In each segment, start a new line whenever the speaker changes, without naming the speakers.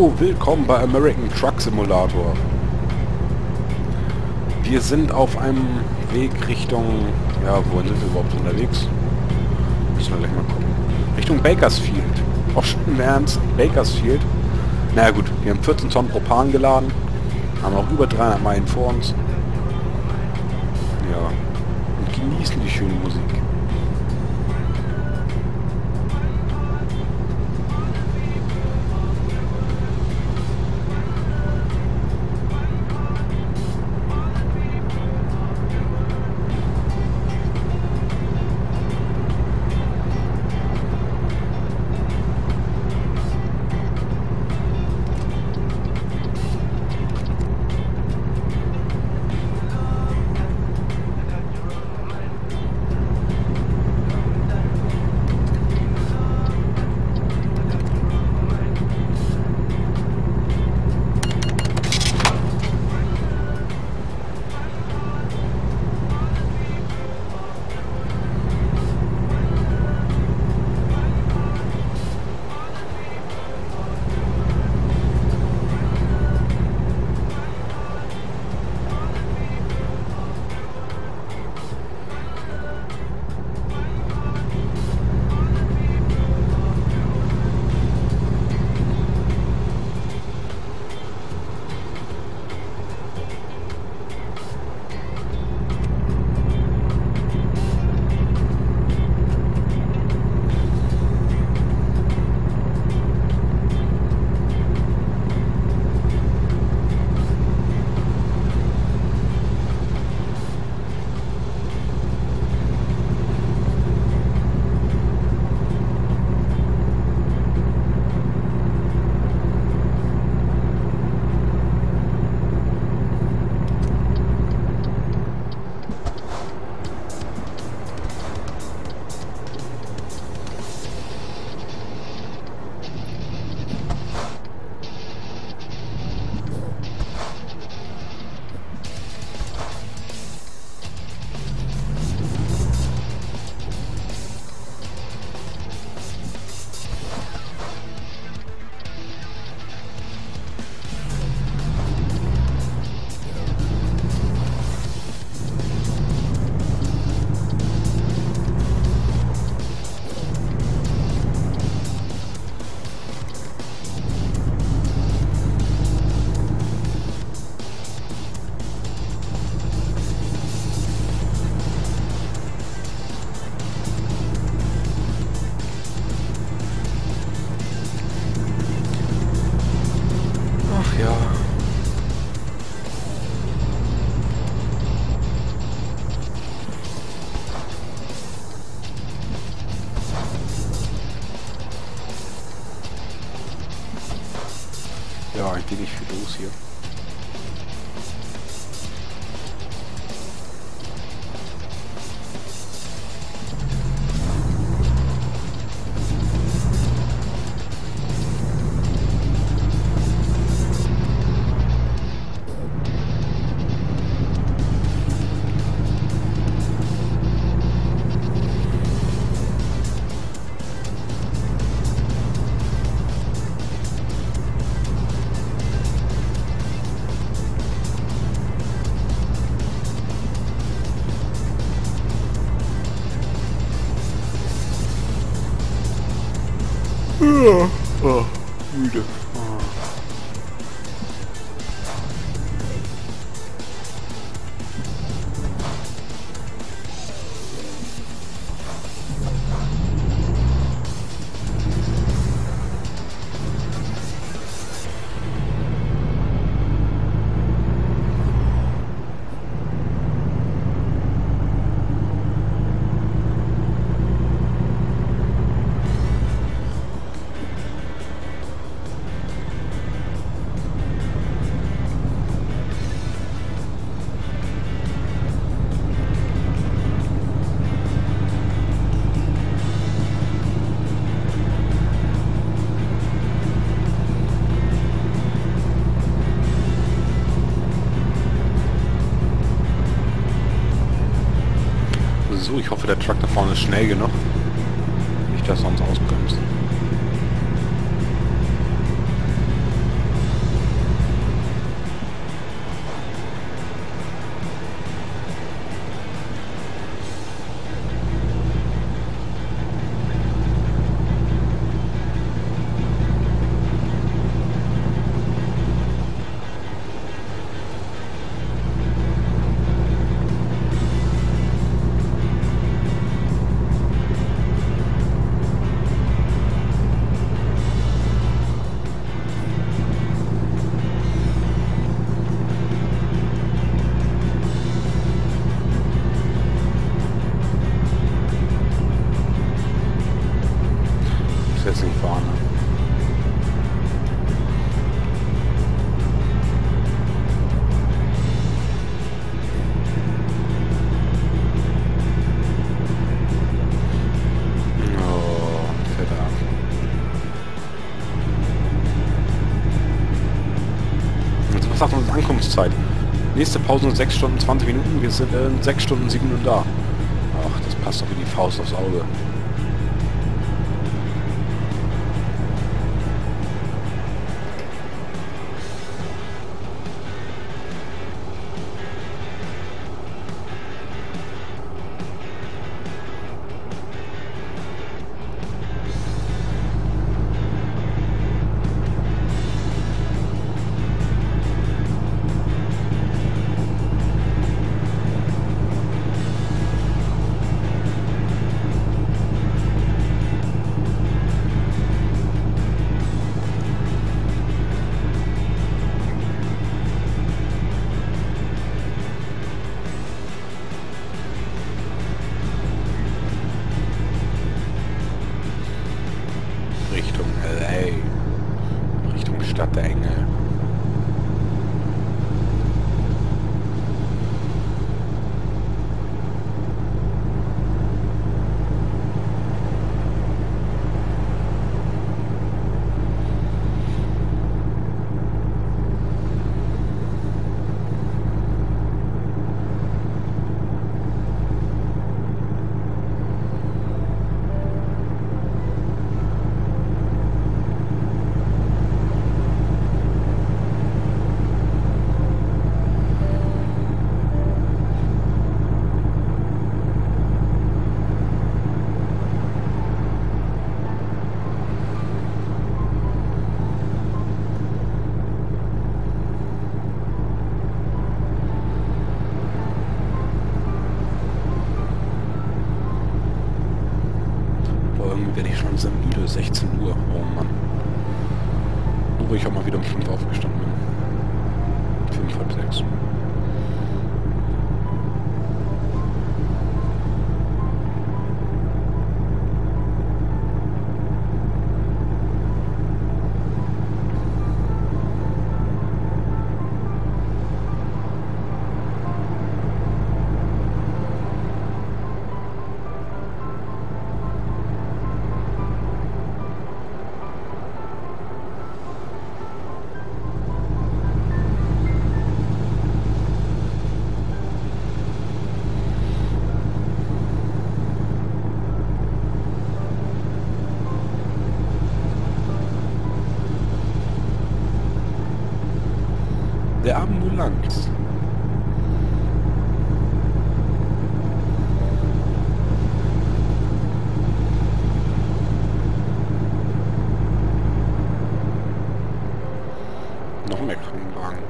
Hallo, willkommen bei American Truck Simulator. Wir sind auf einem Weg Richtung... Ja, wohin sind wir überhaupt unterwegs? Müssen wir gleich mal gucken. Richtung Bakersfield. Auch schon im Ernst, Bakersfield. Naja gut, wir haben 14 Tonnen Propan geladen. Haben auch über 300 Meilen vor uns. Ja, und genießen die schöne Musik. Ja. Ja, ein wenig viel los hier. Oh, müde. Oh. So, ich hoffe, der Truck da vorne ist schnell genug. Nicht, dass er uns ausbremst. Nächste Pause in 6 Stunden 20 Minuten. Wir sind in 6 Stunden 7 Minuten da. Ach, das passt doch wie die Faust aufs Auge. Richtung LA. Richtung Stadt der Engel. Werde ich schon sehr müde, 16 Uhr, oh Mann. Nur wo ich auch mal wieder um 5 aufgestanden bin. 5, halb 6. Der Ambulanz. Noch mehr Krankenwagen.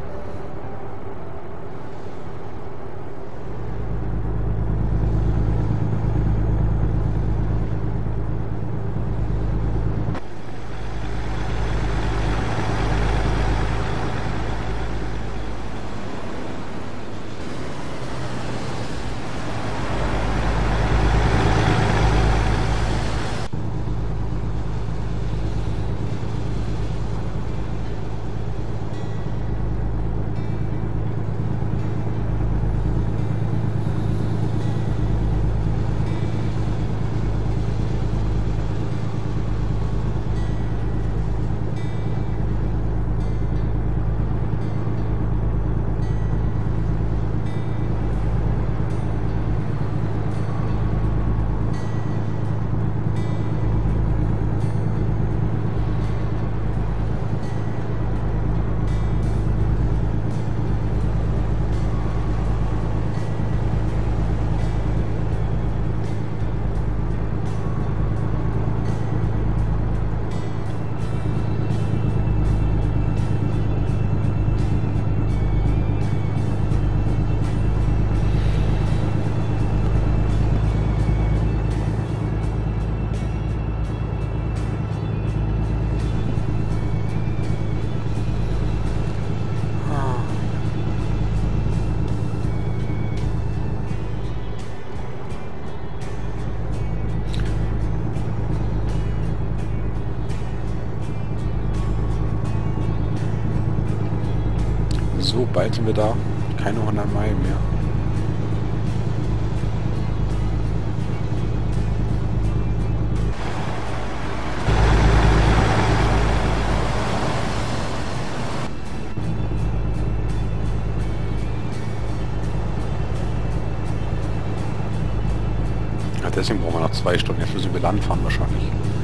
So, bald sind wir da. Keine 100 Meilen mehr. Ja, deswegen brauchen wir noch 2 Stunden. Jetzt müssen wir Land fahren wahrscheinlich.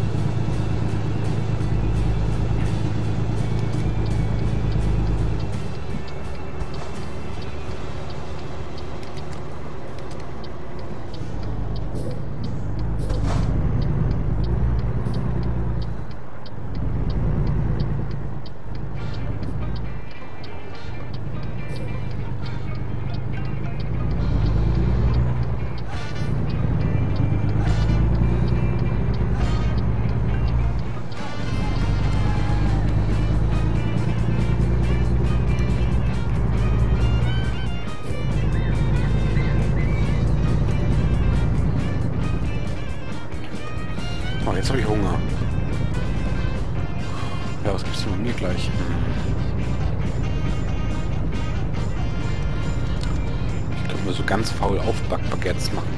Oh, jetzt habe ich Hunger. Ja, was gibt's denn bei mir gleich? Ich könnte mir so ganz faul Aufbackbaguettes machen.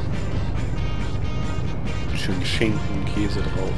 Schön Schinken, Käse drauf.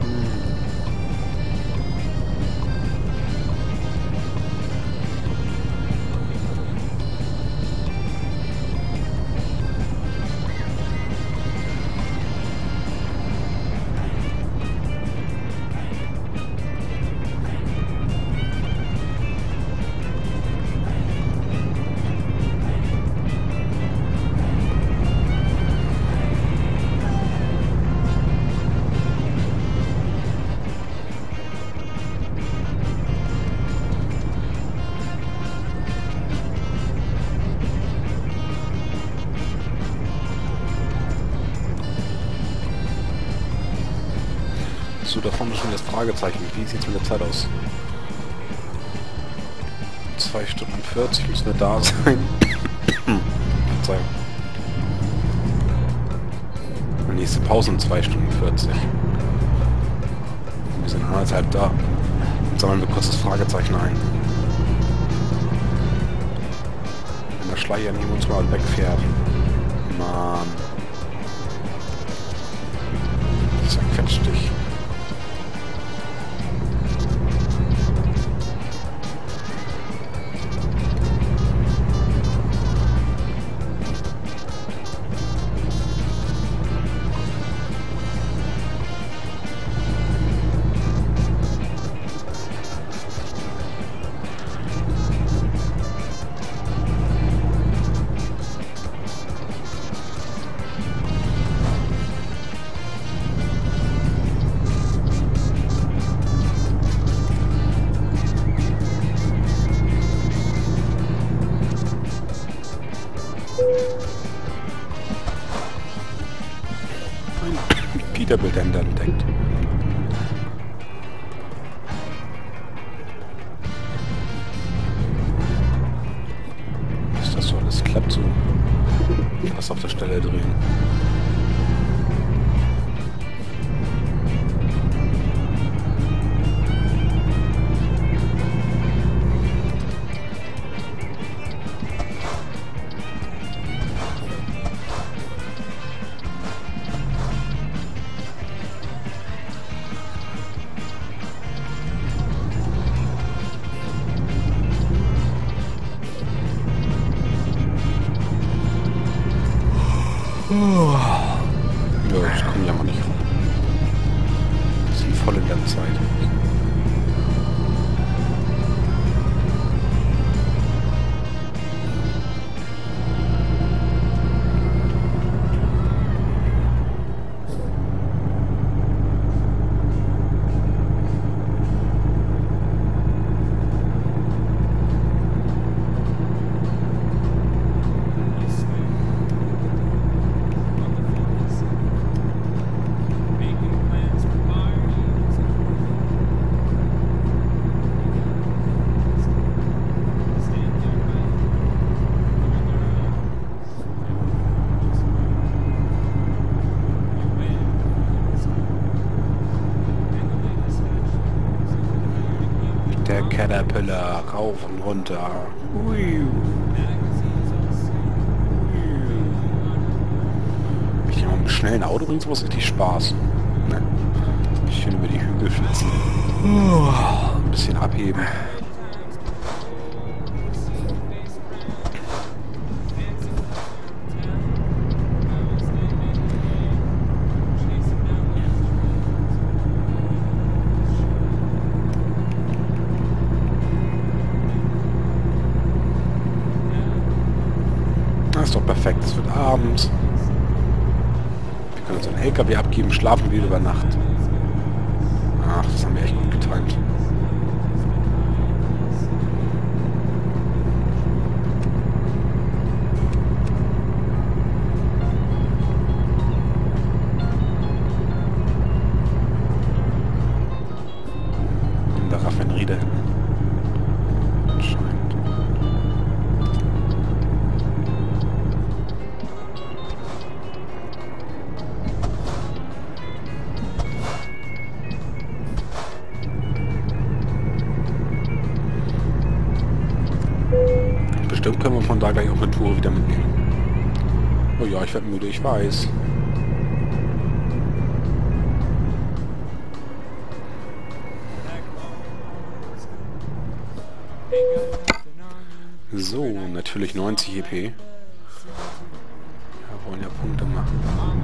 So, da vorne schon das Fragezeichen. Wie sieht es mit der Zeit aus? 2 Stunden 40 müssen wir da sein. Verzeihung. Die nächste Pause in 2 Stunden 40. Wir sind 1,5 da. Jetzt sammeln wir kurz das Fragezeichen ein. Wenn der Schleier neben uns mal wegfährt. Mann. Das zerquetscht dich. Peterbilt-Händler entdeckt. Ist das so alles klappt so? Fast auf der Stelle drehen. Ja, ich komme ja mal nicht rum. Wir sind voll in der Zeit. Der Caterpillar rauf und runter. Ui. Ich nehme mit schnellen Auto bringt sowas richtig Spaß. Ne? Schön über die Hügel flitzen. Ein bisschen abheben. Perfekt, es wird abends. Wir können unseren LKW abgeben, schlafen wieder über Nacht. Ach, das haben wir echt gut getimt. In der Raffinerie da hinten. Anscheinend. Bestimmt können wir von da gleich auch eine Tour wieder mitnehmen. Oh ja, ich werde müde, ich weiß. So, natürlich 90 EP. Ja, wollen ja Punkte machen.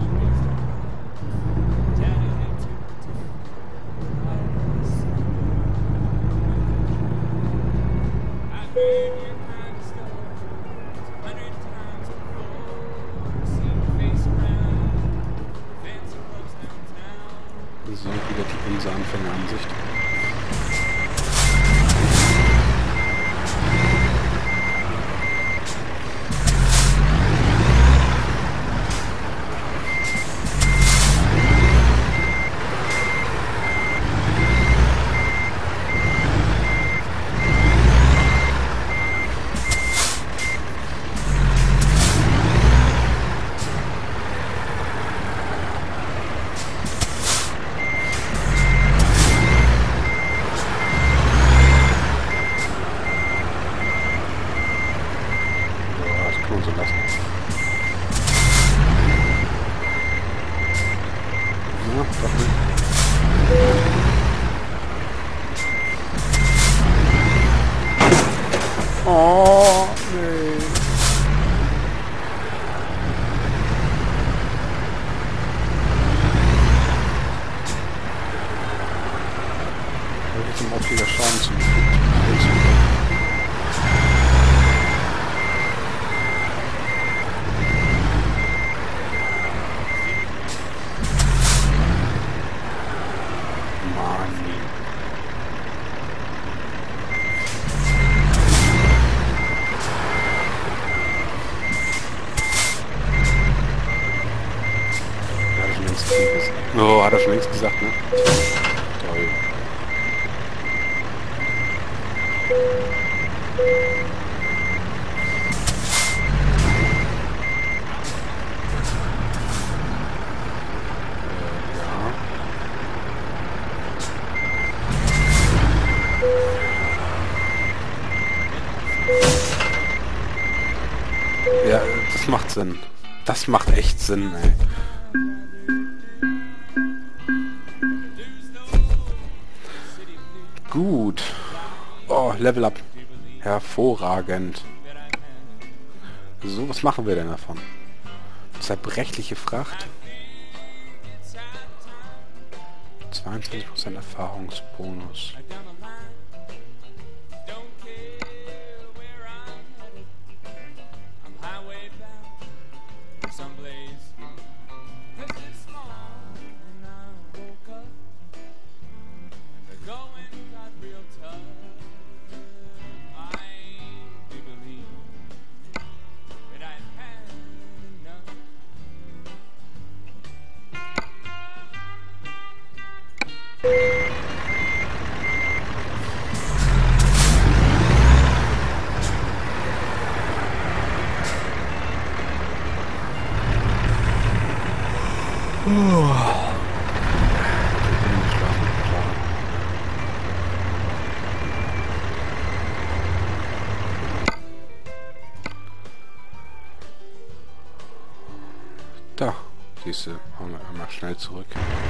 So, wieder die unsere Anfängeransicht. So lassen. Ja, doch nicht. Oh, nee. Da wird zum Auflieger Schaden zugefügt. Oh, hat er schon längst gesagt, ne? Toll. Ja, das macht Sinn. Das macht echt Sinn, ey. Gut. Oh, Level Up. Hervorragend. So, was machen wir denn davon? Zerbrechliche Fracht. 22% Erfahrungsbonus. Da, siehst du, haben wir einmal schnell zurück.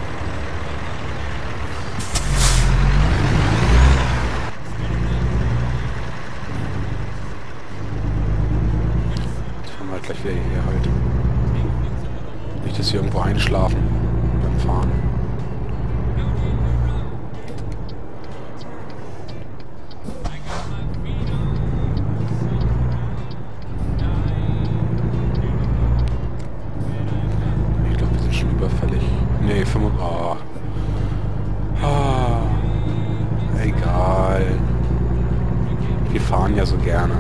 Jetzt fahren wir halt gleich wieder hierher halt. Nicht, dass sie irgendwo einschlafen beim Fahren. Oh. Oh. Egal. Wir fahren ja so gerne.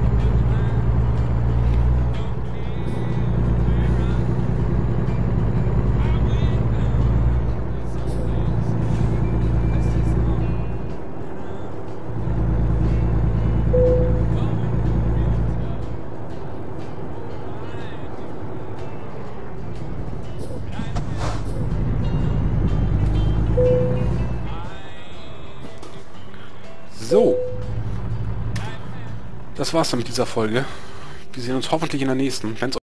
So. Das war's dann mit dieser Folge. Wir sehen uns hoffentlich in der nächsten. Wenn's